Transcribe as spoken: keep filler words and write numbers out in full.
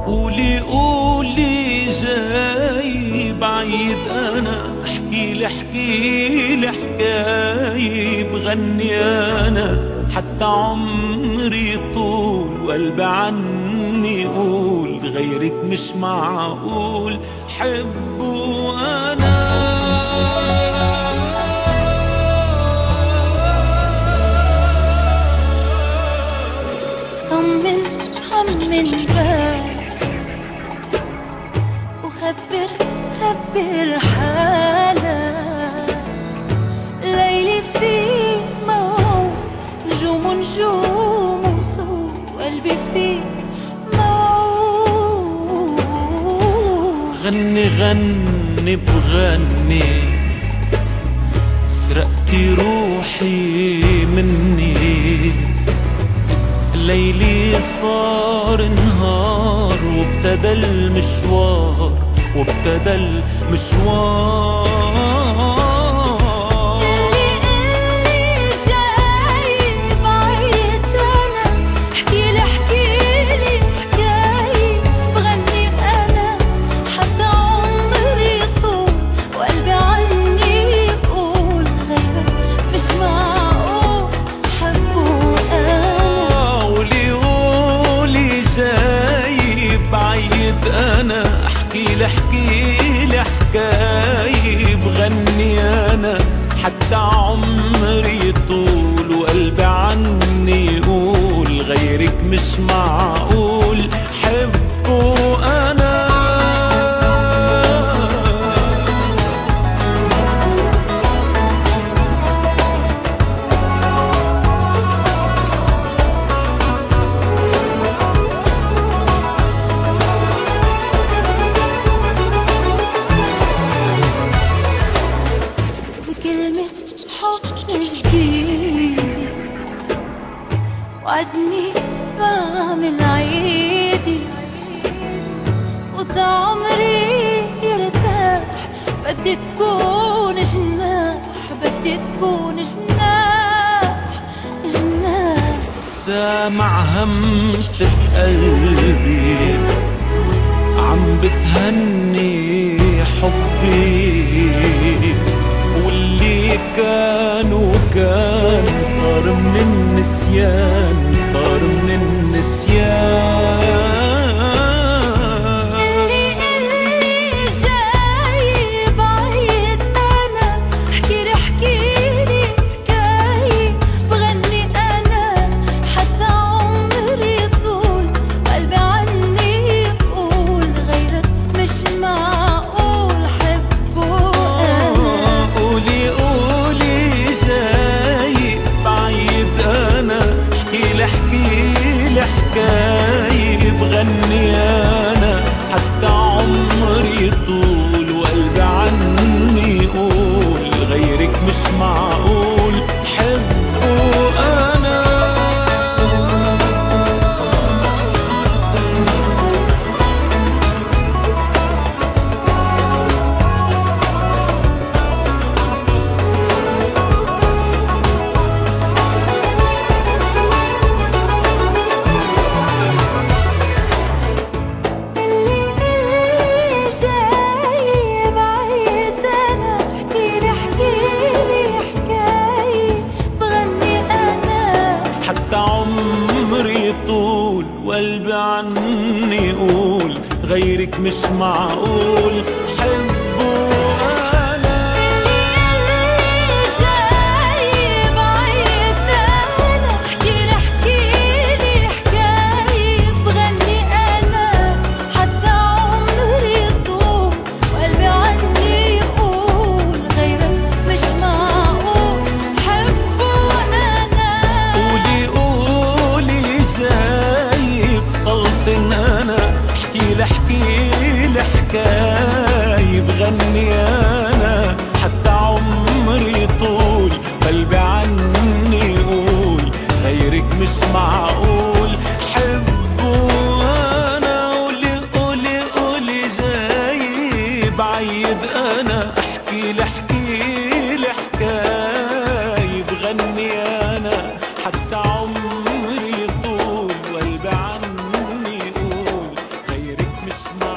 قولي قولي جاي بعيد انا، احكيلي احكيلي حكاية بغني انا، حتى عمري طول وقلبي عني يقول غيرك مش معقول حبه انا. طمن طمن بالك وخبر خبر حالك، ليلي فيك موعود، نجوم نجوم وصوت، وقلبي فيك موعود. غني غني بغني، سرقتي روحي مني، ليلي صار نهار وابتدى المشوار وابتدى المشوار. اللي اللي جاي بعيد انا، احكيلي احكيلي حكاية بغني انا، حتى عمري طول وقلبي عني يقول غيرك مش معقول حبه انا. قولي قولي جاي بعيد انا، احكيلي احكيلي حكاية بغني انا، حتى عمري طول وقلبي عني يقول غيرك مش معقول حبه انا. بكلمة حب جديد وعدني بعمل عيدي، وده عمري يرتاح، بدي تكون جناح، بدي تكون جناح جناح. سامع همسة قلبي عم بتهني حبي، واللي كان وكان صار من النسيان، صار من النسيان. اللي اللي جاي بعيد انا، احكيلي احكيلي حكاية بغني انا، حتى عمري طول قلبي عني يقول غيرك مش معقول حبه انا. قولي قولي جاي بعيد انا، احكيلي احكيلي حكاية بغني انا، حتى عمري طول وقلبي عني يقول غيرك مش معقول حبه انا. حتى عمري طول وقلبي عني يقول غيرك مش معقول حبه انا. اللي جاي بعيد انا، احكيلي احكيلي حكاية بغني انا، حتى عمري طول وقلبي عني يقول غيرك مش معقول حبه انا. قولي قولي جاي بصلت انا، احكيلي احكيلي حكاية معقول.